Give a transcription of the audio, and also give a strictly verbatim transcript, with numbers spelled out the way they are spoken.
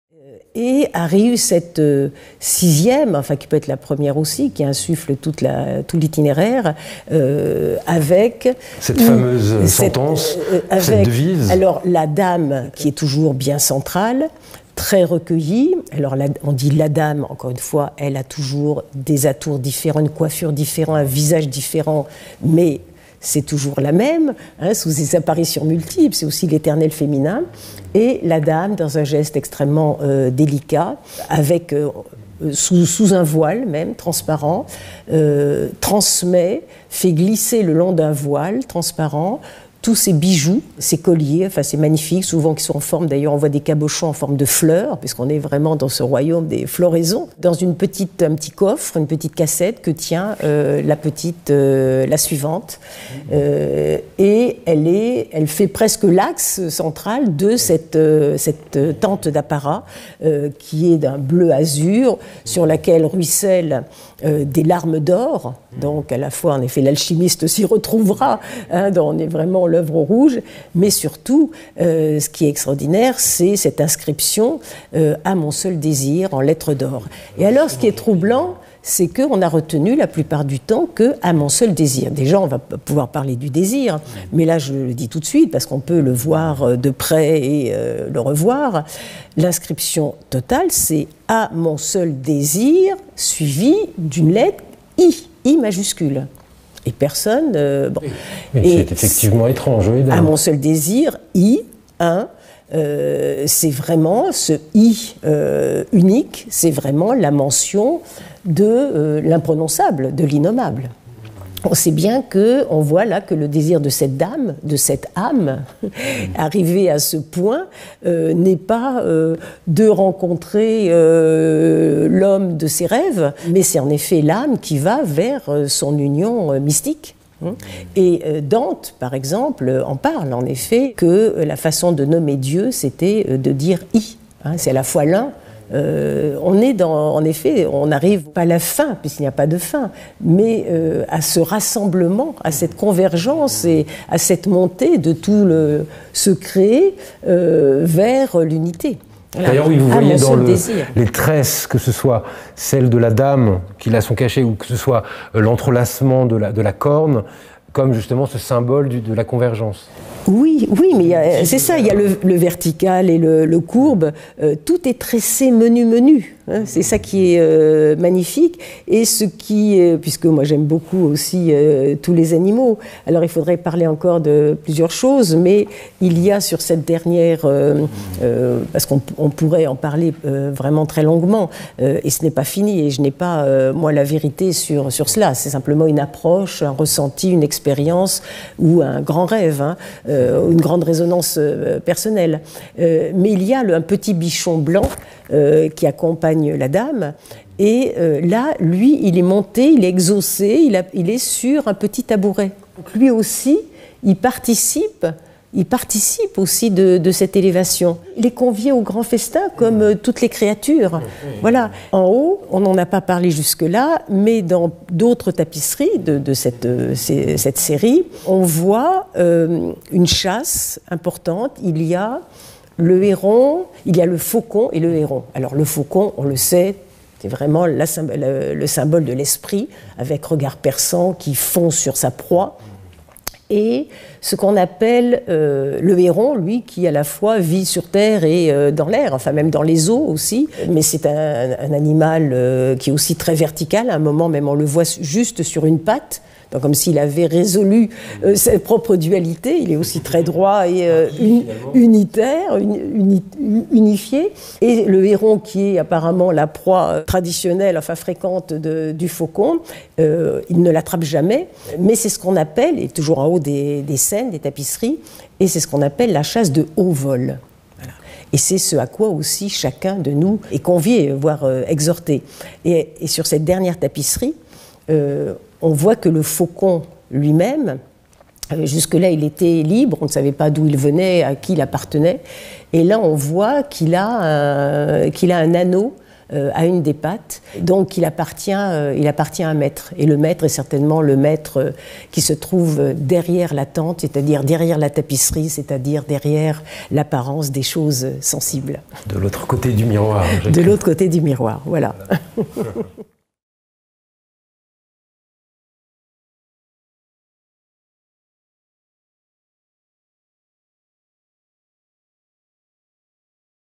Et arrive cette euh, sixième, enfin qui peut être la première aussi, qui insuffle toute la, tout l'itinéraire, euh, avec... Cette fameuse cette, sentence, euh, avec, cette devise. Alors la dame qui est toujours bien centrale, très recueillie. Alors la, on dit la dame, encore une fois, elle a toujours des atours différents, une coiffure différente, un visage différent, mais... c'est toujours la même, hein, sous ses apparitions multiples, c'est aussi l'éternel féminin. Et la dame, dans un geste extrêmement euh, délicat, avec, euh, sous, sous un voile même, transparent, euh, transmet, fait glisser le long d'un voile transparent, tous ces bijoux, ces colliers, enfin c'est magnifique, souvent qui sont en forme, d'ailleurs on voit des cabochons en forme de fleurs, puisqu'on est vraiment dans ce royaume des floraisons, dans une petite, un petit coffre, une petite cassette que tient euh, la petite, euh, la suivante, euh, et elle, est, elle fait presque l'axe central de cette, euh, cette tente d'apparat, euh, qui est d'un bleu azur, sur laquelle ruissellent euh, des larmes d'or, donc à la fois en effet l'alchimiste s'y retrouvera, hein, dans, on est vraiment l'œuvre rouge, mais surtout, euh, ce qui est extraordinaire, c'est cette inscription euh, « À mon seul désir » en lettres d'or. Et alors, ce qui est troublant, c'est qu'on a retenu la plupart du temps que « À mon seul désir ». Déjà, on va pouvoir parler du désir, mais là, je le dis tout de suite, parce qu'on peut le voir de près et euh, le revoir. L'inscription totale, c'est « À mon seul désir » suivi d'une lettre « I », I majuscule. Et personne... Euh, bon. Mais c'est effectivement étrange, oui. À mon seul désir, I, un, euh, c'est vraiment ce I euh, unique, c'est vraiment la mention de euh, l'imprononçable, de l'innommable. On sait bien qu'on voit là que le désir de cette dame, de cette âme, arrivé à ce point, euh, n'est pas euh, de rencontrer euh, l'homme de ses rêves, mais c'est en effet l'âme qui va vers son union euh, mystique. Et euh, Dante, par exemple, en parle en effet que la façon de nommer Dieu, c'était de dire « I ». Hein, c'est à la fois l'un. Euh, on est dans, en effet, on n'arrive pas à la fin, puisqu'il n'y a pas de fin, mais euh, à ce rassemblement, à cette convergence et à cette montée de tout le, se créer euh, vers l'unité. Voilà. D'ailleurs, oui, vous voyez dans le, les tresses, que ce soit celle de la dame qui là sont cachées, ou que ce soit l'entrelacement de la, de la corne, comme justement ce symbole du, de la convergence. Oui, oui, mais c'est ça, il y a le, le vertical et le, le courbe, euh, tout est tressé menu menu, hein, c'est ça qui est euh, magnifique, et ce qui, euh, puisque moi j'aime beaucoup aussi euh, tous les animaux, alors il faudrait parler encore de plusieurs choses, mais il y a sur cette dernière, euh, euh, parce qu'on on pourrait en parler euh, vraiment très longuement, euh, et ce n'est pas fini, et je n'ai pas, euh, moi, la vérité sur, sur cela, c'est simplement une approche, un ressenti, une expérience, ou un grand rêve, hein, euh, une grande résonance euh, personnelle. Euh, mais il y a le, un petit bichon blanc euh, qui accompagne la dame, et euh, là, lui, il est monté, il est exaucé, il, a, il est sur un petit tabouret. Donc lui aussi, il participe, il participe aussi de, de cette élévation. Il est convié au grand festin comme euh, toutes les créatures. Voilà. En haut, on n'en a pas parlé jusque-là, mais dans d'autres tapisseries de, de cette, euh, cette série, on voit euh, une chasse importante. Il y a le héron, il y a le faucon et le héron. Alors le faucon, on le sait, c'est vraiment la, le, le symbole de l'esprit, avec regard perçant qui fond sur sa proie. Et ce qu'on appelle euh, le héron, lui, qui à la fois vit sur terre et euh, dans l'air, enfin même dans les eaux aussi, mais c'est un, un animal euh, qui est aussi très vertical, à un moment même on le voit juste sur une patte, donc comme s'il avait résolu euh, sa propre dualité, il est aussi très droit et euh, un, unitaire, uni, unifié, et le héron qui est apparemment la proie traditionnelle, enfin fréquente de, du faucon, euh, il ne l'attrape jamais, mais c'est ce qu'on appelle, et toujours en haut des, des scènes, des tapisseries, et c'est ce qu'on appelle la chasse de haut vol. Voilà. Et c'est ce à quoi aussi chacun de nous est convié, voire euh, exhorté. Et, et sur cette dernière tapisserie, euh, on voit que le faucon lui-même, jusque-là il était libre, on ne savait pas d'où il venait, à qui il appartenait, et là on voit qu'il a un, qu'il a un anneau euh, à une des pattes. Donc il appartient, euh, il appartient à un maître. Et le maître est certainement le maître euh, qui se trouve derrière la tente, c'est-à-dire derrière la tapisserie, c'est-à-dire derrière l'apparence des choses sensibles. De l'autre côté du miroir. De l'autre côté du miroir, voilà. voilà.